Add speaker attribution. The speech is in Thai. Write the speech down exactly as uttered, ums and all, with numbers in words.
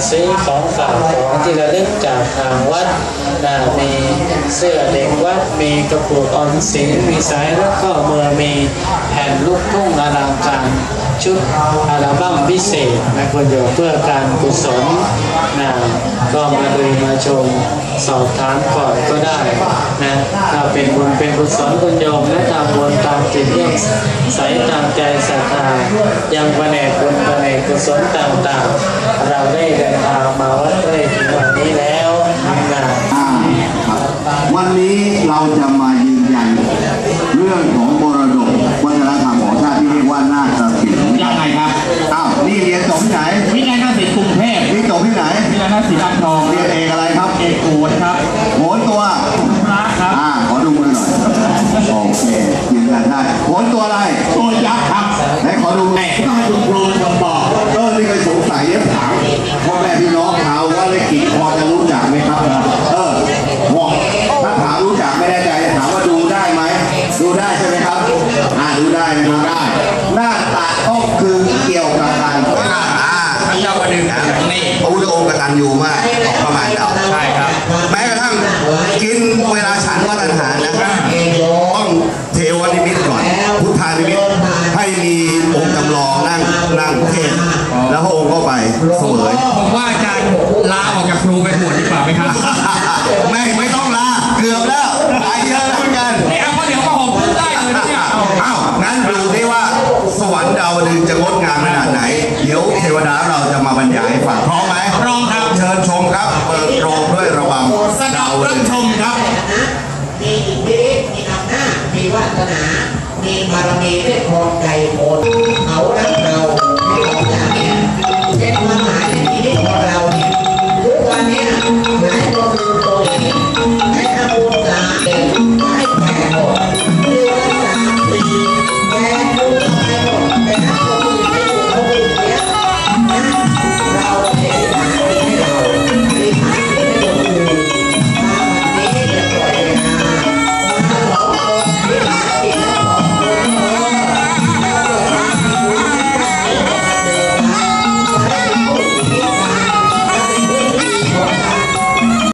Speaker 1: ซื้อของฝากของที่ระลึกจากทางวัดนะมีเสื้อเด็กวัดมีกระปุกออมสินมีสายรัดข้อมือมีแผ่นลูกทุ่งอลังการชุดอัลบั้มพิเศษนะคุณโยมเพื่อการกุศลนะก็มาดูมาชมสอบถามก่อนก็ได้นะถ้าเป็นบุญเป็นกุศลคุณโยมและทำบุญตามจิตเลื่อมใสตามใจศรัทธายังแผนกบุญแผนกกุศลต่างๆเราได้เดินทางมาวัดเลยถึงวันนี้แล้วนะ
Speaker 2: วันนี้เราจะมายืนยันเรื่องของมรดกวัฒนธรรมของชาติที่เรียกว่านาฏศิลป์
Speaker 3: ยังไงครับ
Speaker 2: อ้าวนี่เรียนจบที่ไหน
Speaker 3: วิทยานาฏศิลป์กรุงเทพ
Speaker 2: นี่จบที่ไหน
Speaker 3: วิทยานาฏศิลป์อ่างทอง
Speaker 2: เรียนเอกอะไรครับ
Speaker 3: เอกโขนครับ
Speaker 2: โขนตัว
Speaker 3: พระครับ
Speaker 2: อ่าขอดูมือหน่อยโอเคยืนยันได้โขนตัวอะไร
Speaker 3: ตัวยักษ์ครับ
Speaker 2: ไหนขอดู
Speaker 3: ไหนต้องให้คุณครูลองบอก
Speaker 2: เออนี่เคยสงสัยเนี่ยถามพ่อแม่พี่น้องเขาว่าเลขกี่พอจะรู้จักไหมครับเออบอกถ้าถามรู้จักไม่แน่ใจถามว่าดูได้ไหมดูได้ใช่ไหมครับอ่าดูได้นะดูได้หน้าตาก็คือเกี่ยวกับการอ่า
Speaker 3: พระเจ้าประดึงนี่
Speaker 2: พระพุทธองค์กตัญญูมากออกประมาณเรา
Speaker 3: ใช่ครับ
Speaker 2: แม้กระทั่งกินเวลาฉันว่าอาหารนะครับต้องเทวนิมิตก่อนพุทธานิมิตให้มีองค์จำลองนั่งนั่งเทศแล้วพระองค์ก็ไปเสวย
Speaker 3: ผมว่าอาจารย์ลาออกจากครูไปบวชดีกว่าไหมครับ
Speaker 2: ไม่ไม่ต้องลาเกือบแล้วไปเยอะแล้วเหมือนกัน
Speaker 3: นี่เอาเดี๋ยวมาผมพูดได้เลยเนี่ย
Speaker 2: อ้าวงั้นดูดิว่าสวรรค์ดาวดึงจะงดงามขนาดไหนเดี๋ยวเทวดาเราจะมาบรรยายให้ฟังพร้อมไหม
Speaker 3: พร้อมครับ
Speaker 2: เชิญชมครับเปิดโรงด้วยระบ
Speaker 3: ำดาวดึงชมครับ
Speaker 4: มีอิทธิฤทธิ์มีอำนาจมีวาสนามีบารมีเวทมนต์ไก่โหด